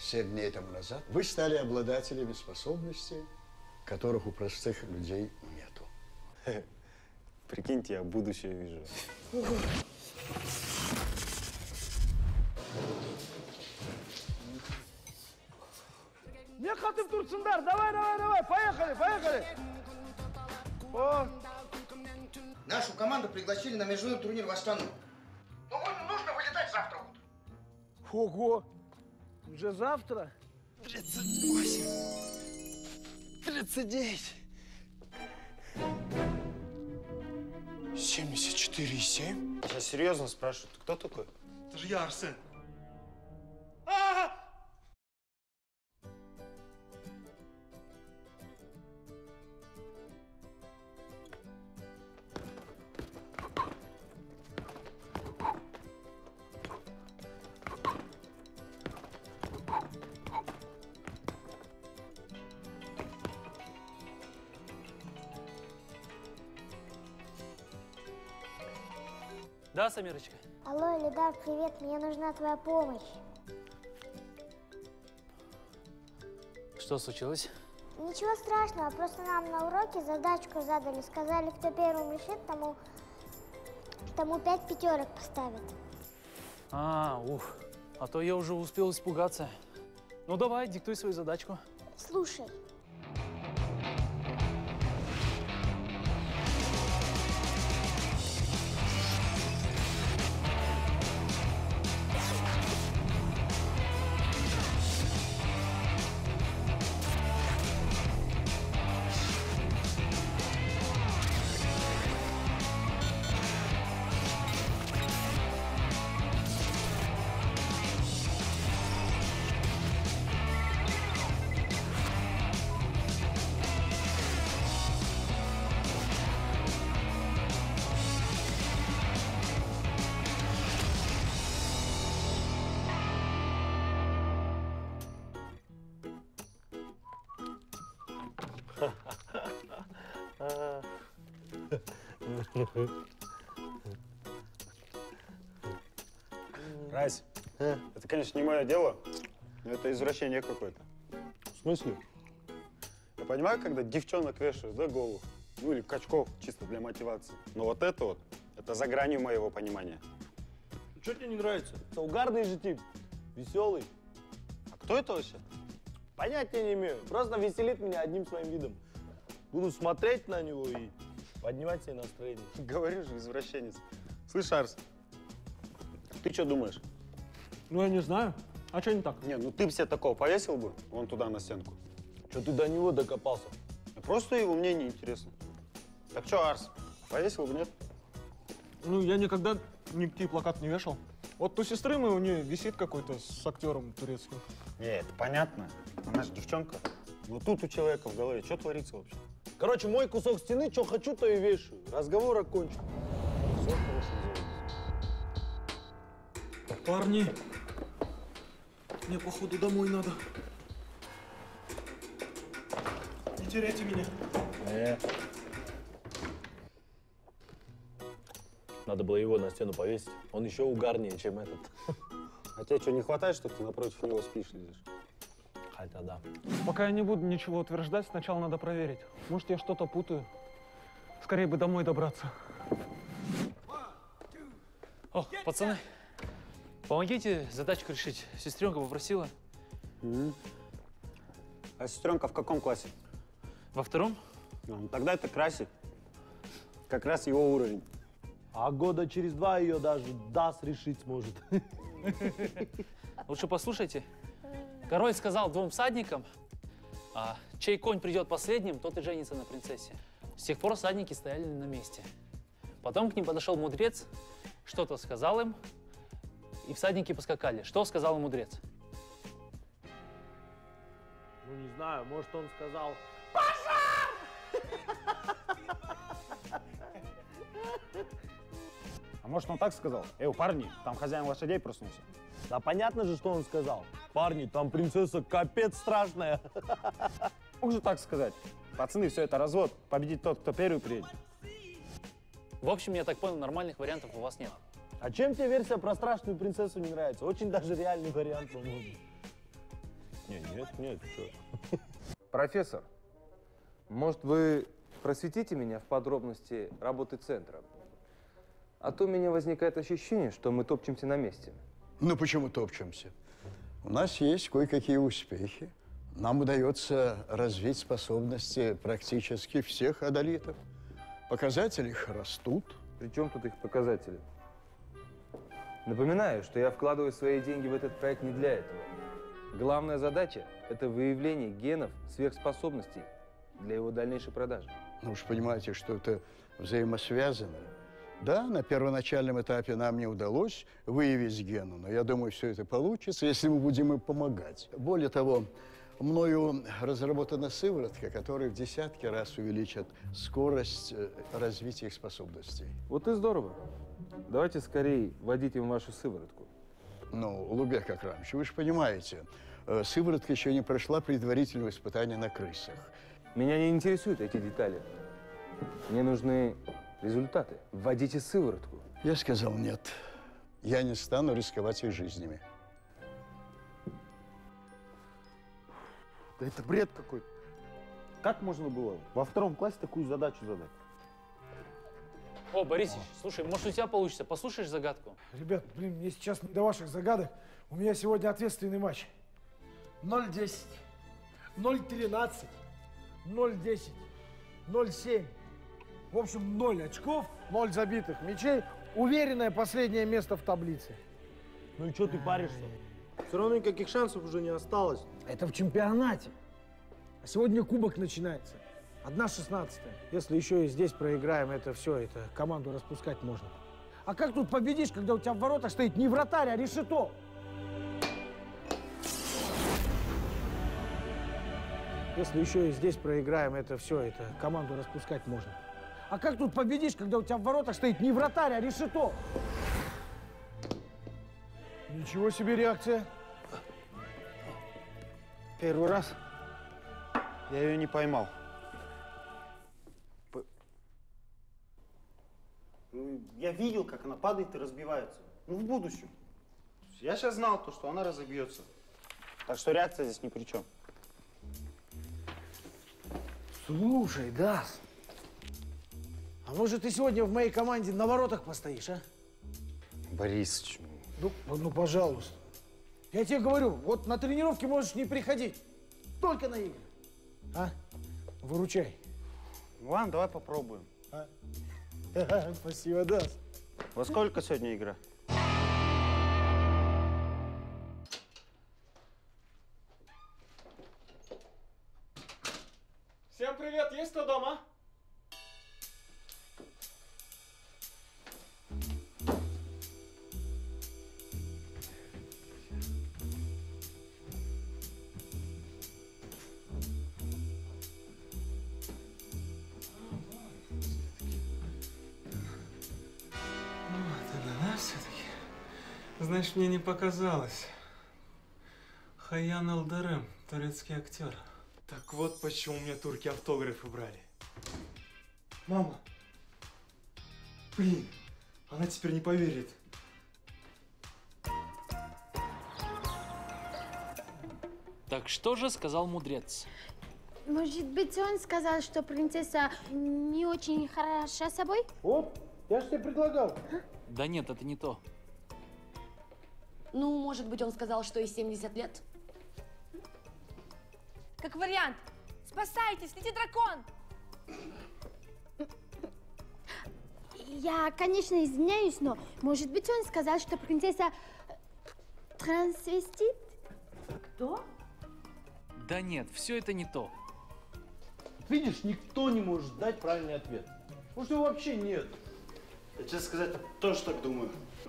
7 дней тому назад вы стали обладателями способностей, которых у простых людей нету. Прикиньте, я будущее вижу. Не katip dursunlar. Давай, поехали. О. Нашу команду пригласили на международный турнир в Астану. Ну, нужно вылетать завтра утром. Ого! Уже завтра? 38, 39, 74,7. Я серьезно спрашиваю, ты кто такой? Это же я, Арсен. Да, Самирочка? Алло, Эльдар, привет, мне нужна твоя помощь. Что случилось? Ничего страшного, просто нам на уроке задачку задали. Сказали, кто первым решит, тому 5 пятерок поставят. Ух, а то я уже успел испугаться. Ну давай, диктуй свою задачку. Слушай. Рась, это, конечно, не мое дело, но это извращение какое-то. В смысле? Я понимаю, когда девчонок вешают за голову, ну или качков, чисто для мотивации. Но вот, это за гранью моего понимания. Что тебе не нравится? Это угарный же тип, веселый. А кто это вообще? Понятия не имею, просто веселит меня одним своим видом. Буду смотреть на него и поднимать себе настроение. Говорю же, извращенец. Слышь, Арс, ты что думаешь? Ну, я не знаю. А что не так? Не, ну ты бы себе такого повесил бы, вон туда на стенку. Что ты до него докопался? Просто его мнение интересно. Так что, Арс, повесил бы, нет? Ну, я никогда никакие плакаты не вешал. Вот у сестры у нее висит какой-то с актером турецким. Не, это понятно. Она же девчонка. Но тут у человека в голове что творится вообще? Короче, мой кусок стены, что хочу, то и вешаю. Разговор окончен. Все хорошо делается. Парни, мне, походу, домой надо. Не теряйте меня. Надо было его на стену повесить. Он еще угарнее, чем этот. А тебе что, не хватает, что ты напротив него спишь, лежишь? Хотя да. Пока я не буду ничего утверждать, сначала надо проверить. Может, я что-то путаю. Скорее бы домой добраться. О, пацаны, помогите задачку решить. Сестренка попросила. А сестренка в каком классе? Во втором? Ну, тогда это Краси. Как раз его уровень. А года через 2 ее даже даст решить сможет. Лучше послушайте. Король сказал 2 всадникам, чей конь придет последним, тот и женится на принцессе. С тех пор всадники стояли на месте. Потом к ним подошел мудрец, что-то сказал им, и всадники поскакали. Что сказал им мудрец? Ну, не знаю, может, он сказал... А может, он так сказал? Парни, там хозяин лошадей проснулся. Да понятно же, что он сказал. Парни, там принцесса капец страшная. Мог же так сказать. Пацаны, все это развод. Победит тот, кто первый приедет. В общем, я так понял, нормальных вариантов у вас нет. А чем тебе версия про страшную принцессу не нравится? Очень даже реальный вариант, по-моему. Нет, что? Профессор, может, вы просветите меня в подробности работы центра? А то у меня возникает ощущение, что мы топчемся на месте. Ну, почему топчемся? У нас есть кое-какие успехи. Нам удается развить способности практически всех адалитов. Показатели их растут. При чем тут их показатели? Напоминаю, что я вкладываю свои деньги в этот проект не для этого. Главная задача – это выявление генов сверхспособностей для его дальнейшей продажи. Ну, уж понимаете, что это взаимосвязано. Да, на первоначальном этапе нам не удалось выявить гены, но я думаю, все это получится, если мы будем им помогать. Более того, мною разработана сыворотка, которая в десятки раз увеличит скорость развития их способностей. Вот и здорово. Давайте скорее вводите им вашу сыворотку. Ну, Улугбек Акрамович, вы же понимаете, сыворотка еще не прошла предварительного испытания на крысах. Меня не интересуют эти детали. Мне нужны результаты. Вводите сыворотку. Я сказал нет. Я не стану рисковать их жизнями. Да это бред какой-то. Как можно было во 2 классе такую задачу задать? О, Борисыч, слушай, может, у тебя получится? Послушаешь загадку? Ребят, блин, мне сейчас не до ваших загадок. У меня сегодня ответственный матч. 0-10, 0-13, 0-10, 0-7. В общем, 0 очков, 0 забитых мячей. Уверенное последнее место в таблице. Ну и что ты паришься? Все равно никаких шансов уже не осталось. Это в чемпионате. А сегодня кубок начинается. 1/16. Если еще и здесь проиграем, это все, это команду распускать можно. А как тут победишь, когда у тебя в воротах стоит не вратарь, а решето? Если еще и здесь проиграем, это все, это команду распускать можно. А как тут победишь, когда у тебя в воротах стоит не вратарь, а решето? Ничего себе реакция. Первый раз я ее не поймал. Ну, я видел, как она падает и разбивается. Ну, в будущем. Я сейчас знал то, что она разобьется. Так что реакция здесь ни при чем. Слушай, Дас, а может ты сегодня в моей команде на воротах постоишь, а? Борисыч. Ну, пожалуйста. Я тебе говорю, вот на тренировки можешь не приходить. Только на игры. А? Выручай. Ладно, давай попробуем. А? Спасибо, Дас. Во сколько сегодня игра? Всем привет, есть кто дома? Знаешь, мне не показалось. Хаян Элдерем, турецкий актер. Так вот почему мне турки автографы брали. Мама! Блин, она теперь не поверит. Так что же сказал мудрец? Может быть, он сказал, что принцесса не очень хороша собой? Оп, я же тебе предлагал. Да нет, это не то. Ну, может быть, он сказал, что ей 70 лет? Как вариант. Спасайтесь, летит дракон! Я, конечно, извиняюсь, но, может быть, он сказал, что принцесса трансвестит? Кто? Да нет, все это не то. Видишь, никто не может дать правильный ответ. Может, его вообще нет. Я, честно сказать, тоже так думаю.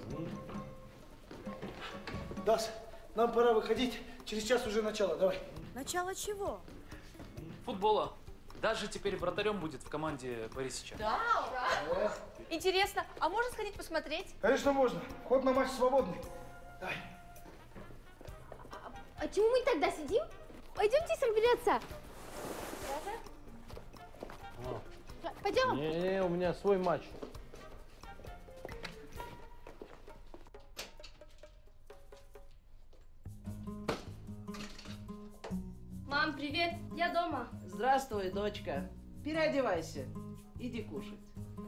Дас, нам пора выходить. Через час уже начало, давай. Начало чего? Футбола. Даже теперь вратарем будет в команде Борисыча. Да? Интересно, а можно сходить посмотреть? Конечно, можно. Вход на матч свободный. Давай. А чему мы тогда сидим? Пойдемте собираться. Пойдем. Не, у меня свой матч. Привет, я дома. Здравствуй, дочка. Переодевайся. Иди кушать.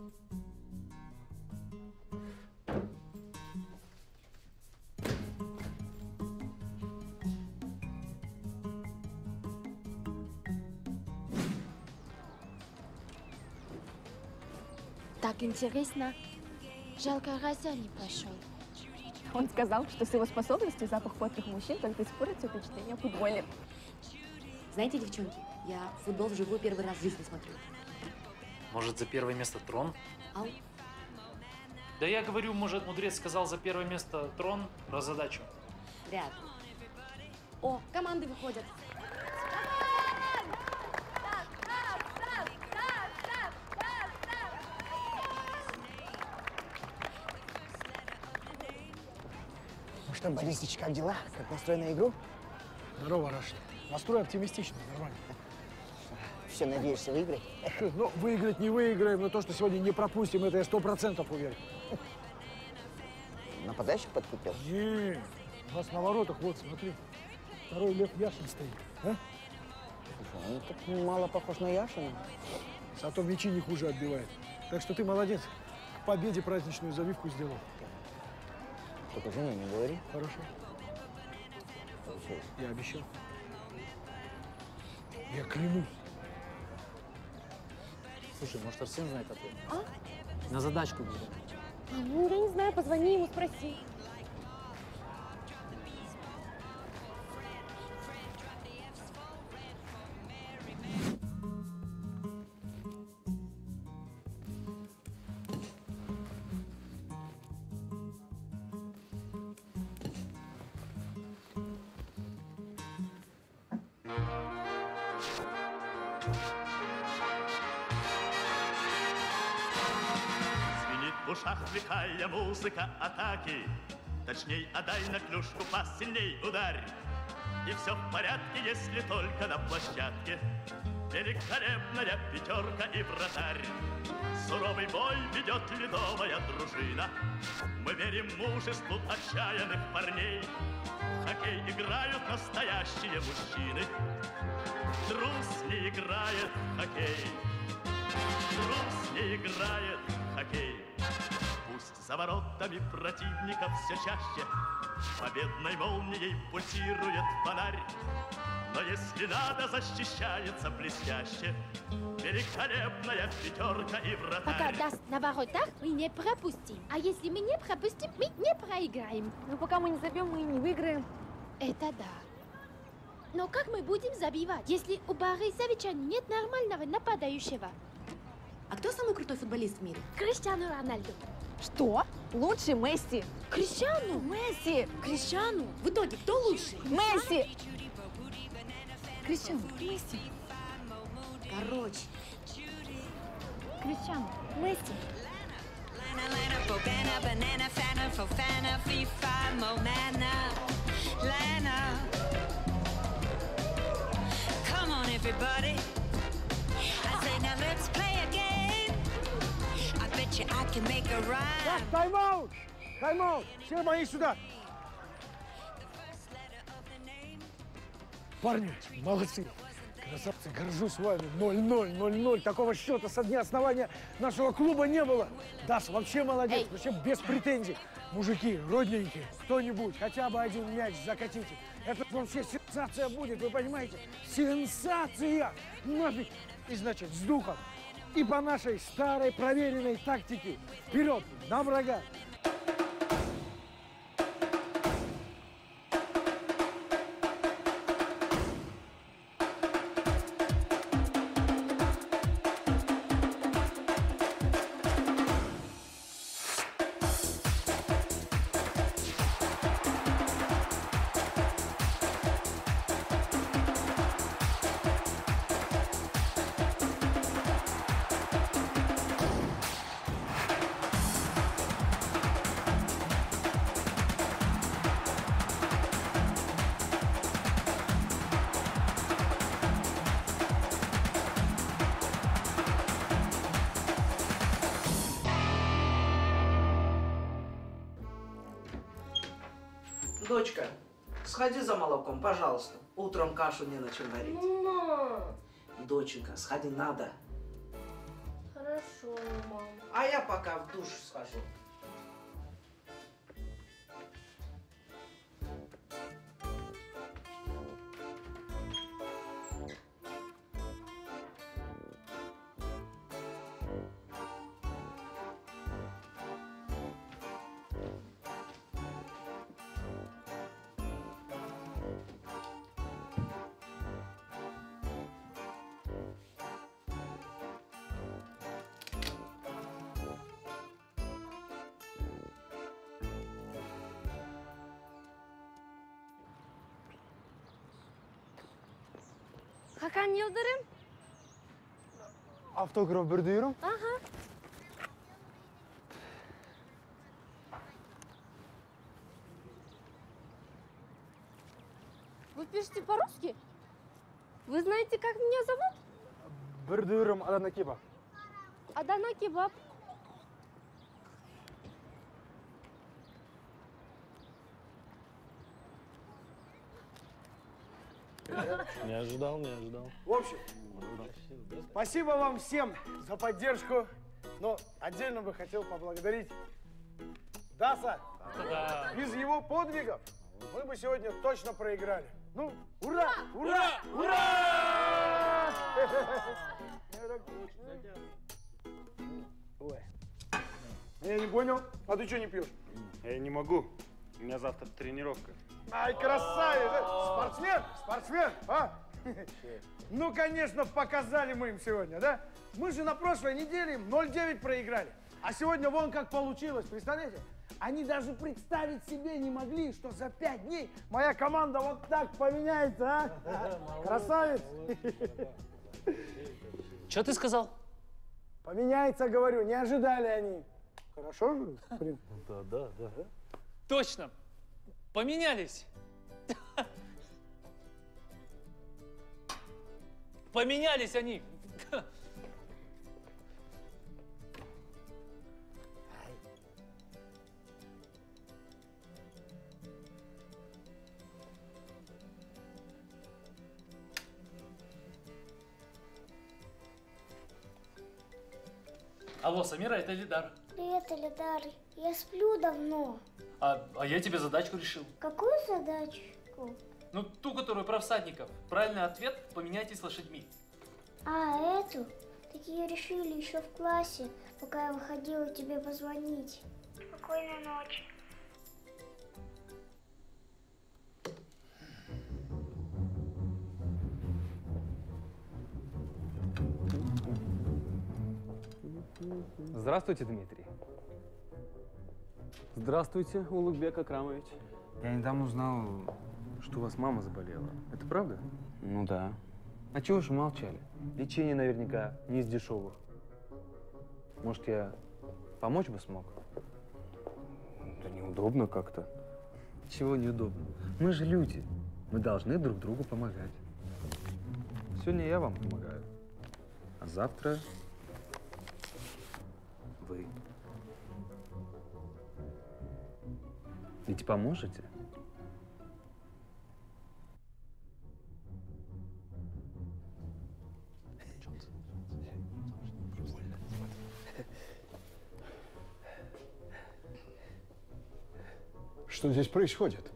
Так интересно. Жалко, Разя не пошел. Он сказал, что с его способностью запах потных мужчин только испортит впечатление о футболе. Знаете, девчонки, я футбол вживую первый раз в жизни смотрю. Может, за первое место трон? Ау. Да я говорю, может, мудрец сказал за первое место трон про задачу. Вряд ли. О, команды выходят. Ну что, Борисыч, как дела? Как настрой на игру? Здорово, Рашид. Настрой оптимистичный, нормально. Все, надеешься выиграть? Ну, выиграть не выиграем, но то, что сегодня не пропустим, это я 100% уверен. Нападающих подкупил? Не, у нас на воротах, вот, смотри. Второй Лев Яшин стоит. А? Он так мало похож на Яшина. Зато мячи не хуже отбивает. Так что ты молодец. К победе праздничную завивку сделал. Только жене не говори. Хорошо. Я обещал. Я клянусь. Слушай, может, Арсен знает ответ? А? На задачку говорю. Ну, я не знаю, позвони ему, спроси. В ушах лихая музыка атаки. Точней, отдай на клюшку пас, сильней ударь. И все в порядке, если только на площадке великолепная пятерка и вратарь. Суровый бой ведет ледовая дружина. Мы верим мужеству отчаянных парней. В хоккей играют настоящие мужчины. Трус не играет в хоккей. Трус не играет в хоккей. Пусть за воротами противников все чаще победной молнией пульсирует фонарь. Но если надо, защищается блестяще великолепная пятерка и Пока вратарь. даст на воротах, мы не пропустим. А если мы не пропустим, мы не проиграем. Ну, пока мы не забьем, мы и не выиграем. Это да. Но как мы будем забивать, если у Борисовича нет нормального нападающего? А кто самый крутой футболист в мире? Криштиану Роналду. Что? Лучше Месси. Криштиану? Месси. Криштиану. В итоге, кто лучше? Месси. Криштиану. Месси. Короче. Криштиану. Месси. Come on, everybody. I say now let's play a game. I bet you I can make a rhyme. Так, тайм-аут! Тайм-аут! Все мои сюда! Парни, молодцы! Красавцы, горжусь вами. 0-0, 0-0. Такого счета со дня основания нашего клуба не было. Даша вообще молодец, вообще без претензий. Мужики, родненькие, кто-нибудь, хотя бы один мяч закатите. Это вообще сенсация будет, вы понимаете? Сенсация! Нафиг! И значит, с духом. И по нашей старой проверенной тактике. Вперед, на врага! Дочка, с сходи за молоком, пожалуйста. Утром кашу не на чем варить. Мама. Доченька, сходи, надо. Хорошо, мам. А я пока в душ схожу. Hakan Yıldırım. Автограф бердиyorum. Ага. Вы пишете по-русски? Вы знаете, как меня зовут? Бердиyorum Adana kebap. Адана Кебаб. Не ожидал, не ожидал. В общем, спасибо вам всем за поддержку. Но отдельно бы хотел поблагодарить Даса. Да. Без его подвигов мы бы сегодня точно проиграли. Ну, ура! Ура! Ура! Ой. Я не понял. А ты что не пьешь? Я не могу. У меня завтра тренировка. Ай, красавец! Спортсмен! Спортсмен! А? Ну, конечно, показали мы им сегодня, да? Мы же на прошлой неделе им 0-9 проиграли. А сегодня вон как получилось, представляете? Они даже представить себе не могли, что за 5 дней моя команда вот так поменяется, а? Красавец! Что ты сказал? Поменяется, говорю, не ожидали они. Хорошо? Да. Точно. Поменялись. Поменялись они. Алло, Самира, это Элидар. Привет, Элидар. Я сплю давно. А я тебе задачку решил. Какую задачку? Ну, ту, которую про всадников. Правильный ответ – поменяйтесь лошадьми. А, эту? Так ее решили еще в классе, пока я выходила тебе позвонить. Спокойной ночи. Здравствуйте, Дмитрий. Здравствуйте, Улугбек Акрамович. Я недавно узнал, что у вас мама заболела. Это правда? Ну да. А чего же молчали? Лечение наверняка не из дешевых. Может, я помочь бы смог? Да неудобно как-то. Чего неудобно? Мы же люди. Мы должны друг другу помогать. Сегодня я вам помогаю. А завтра вы. Ведь поможете? Что здесь происходит?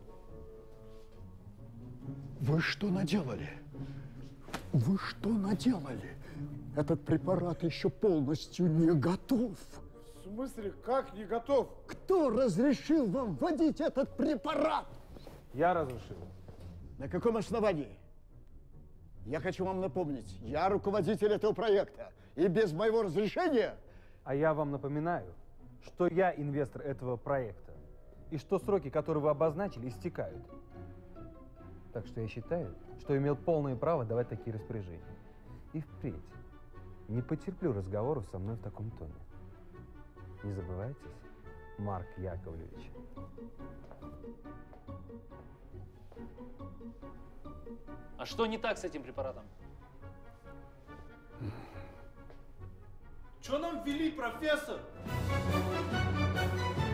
Вы что наделали? Вы что наделали? Этот препарат еще полностью не готов. В смысле, как не готов? Кто разрешил вам вводить этот препарат? Я разрешил. На каком основании? Я хочу вам напомнить, я руководитель этого проекта. И без моего разрешения... А я вам напоминаю, что я инвестор этого проекта. И что сроки, которые вы обозначили, истекают. Так что я считаю, что имел полное право давать такие распоряжения. И впредь не потерплю разговоров со мной в таком тоне. Не забывайтесь, Марк Яковлевич. А что не так с этим препаратом? Что нам ввели, профессор?